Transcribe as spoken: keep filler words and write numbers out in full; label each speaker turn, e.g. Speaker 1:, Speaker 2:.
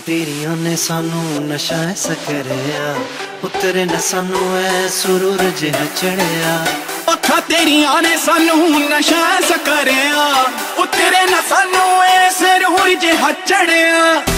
Speaker 1: तेरिया ने सानू नशा ऐसा करया, उतरे न सानू ऐ सुरूर जिहा चढ़िया।
Speaker 2: अखा तेरिया ने सानू नशा ऐसा करया, उतरे न सानू ऐ सुरूर जिहा चढ़िया।